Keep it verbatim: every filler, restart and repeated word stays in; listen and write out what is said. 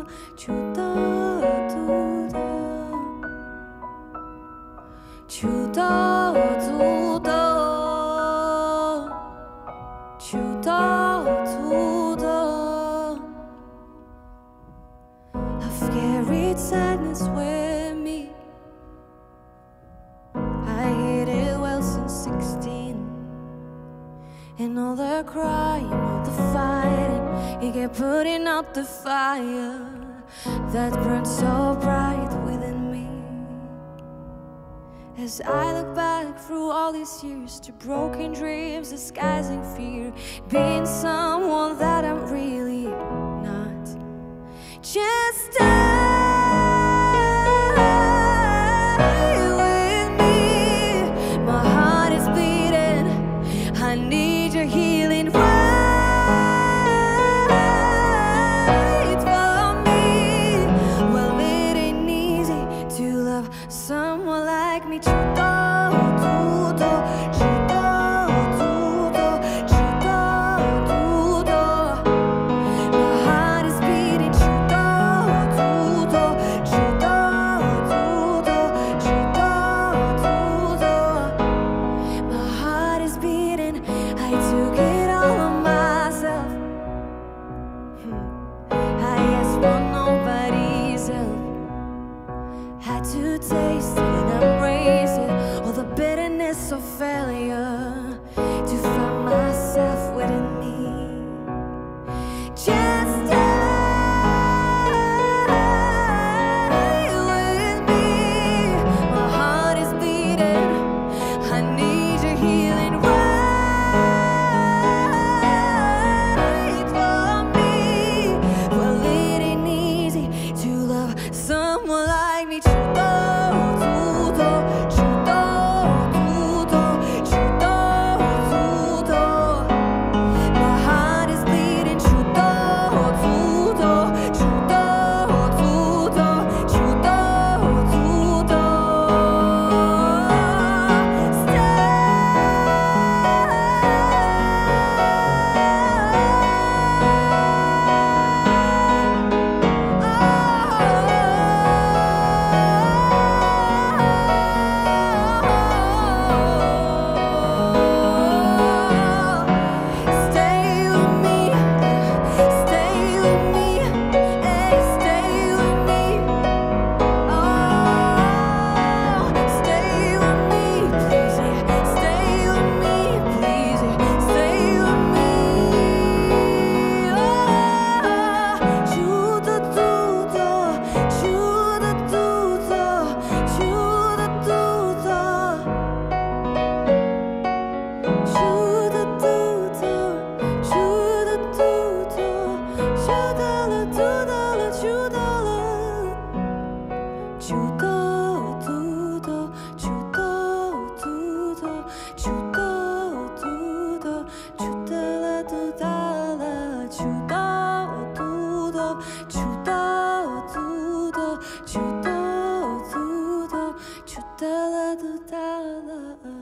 주다 두다 주다 두다 주다 두다. I've carried sadness with me. I hid it well since sixteen. And all the crying, all the fighting, you kept putting out the fire that burned so bright within me. As I look back through all these years to broken dreams, disguising fear, being someone that I'm really not. Just stay with me. My heart is beating. I need your healing. Wait for me. Well, it ain't easy to love someone like me. 주다 두다 주다 두다 주다 두다. My heart is beating. 주다 두다 주다 두다 주다 두다. My heart is beating. I took it all on myself. I asked for nobody's help. Had to taste it and embrace it, all the bitterness of failure, to find myself within me. Just stay with me. My heart is beating. I need your healing. Wait for me. Well, it ain't easy to love someone like me. 주다 두다 주다 두다 주다 두다. My heart is beating. 주다 두다 주다 두다 주다 두다. Stay with me, stay with me, hey, stay with me. Oh, stay with me, please, yeah. Stay with me, please, yeah. Stay with me. Oh, 주다 두다 주다 두다 주다 두다. 주다 두다 주다 두다 주다 두다 주다 두다 주다 두다 주다 두다 주다 두다 주다 두다 주다 두다 주다 두다.